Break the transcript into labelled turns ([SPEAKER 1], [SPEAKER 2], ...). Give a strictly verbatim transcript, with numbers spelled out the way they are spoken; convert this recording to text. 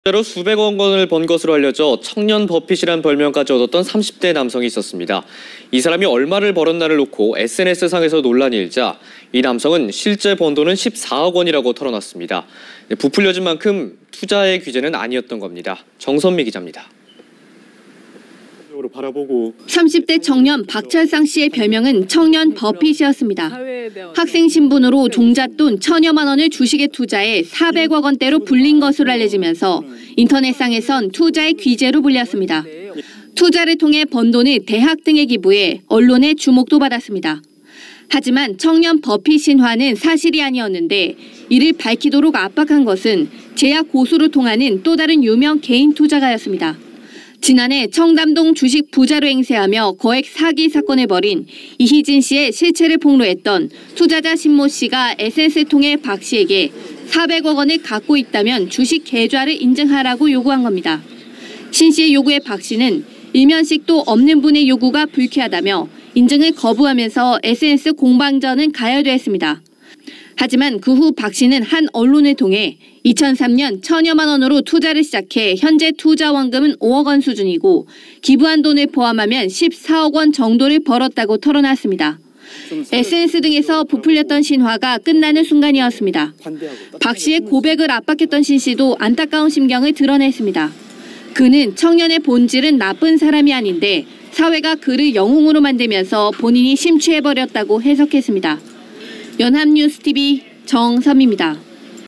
[SPEAKER 1] 로 수백억 원을 번 것으로 알려져 청년 버핏이란 별명까지 얻었던 삼십 대 남성이 있었습니다. 이 사람이 얼마를 벌었나를 놓고 에스엔에스상에서 논란이 일자 이 남성은 실제 번 돈은 십사억 원이라고 털어놨습니다. 부풀려진 만큼 투자의 규제는 아니었던 겁니다. 정선미 기자입니다.
[SPEAKER 2] 바라보고
[SPEAKER 3] 삼십 대 청년 박철상 씨의 별명은 청년 버핏이었습니다. 학생 신분으로 종잣돈 천여만 원을 주식에 투자해 사백억 원대로 불린 것으로 알려지면서 인터넷상에선 투자의 귀재로 불렸습니다. 투자를 통해 번 돈을 대학 등에 기부해 언론의 주목도 받았습니다. 하지만 청년 버핏 신화는 사실이 아니었는데 이를 밝히도록 압박한 것은 제약 고수로 통하는 또 다른 유명 개인 투자가였습니다. 지난해 청담동 주식 부자로 행세하며 거액 사기 사건을 벌인 이희진 씨의 실체를 폭로했던 투자자 신모 씨가 에스엔에스를 통해 박 씨에게 사백억 원을 갖고 있다면 주식 계좌를 인증하라고 요구한 겁니다. 신 씨의 요구에 박 씨는 일면식도 없는 분의 요구가 불쾌하다며 인증을 거부하면서 에스엔에스 공방전은 가열됐습니다. 하지만 그 후 박 씨는 한 언론을 통해 이천삼 년 천여만 원으로 투자를 시작해 현재 투자 원금은 오억 원 수준이고 기부한 돈을 포함하면 십사억 원 정도를 벌었다고 털어놨습니다. 에스엔에스 등에서 부풀렸던 신화가 끝나는 순간이었습니다. 박 씨의 고백을 압박했던 신 씨도 안타까운 심경을 드러냈습니다. 그는 청년의 본질은 나쁜 사람이 아닌데 사회가 그를 영웅으로 만들면서 본인이 심취해버렸다고 해석했습니다. 연합뉴스티비 정선미입니다.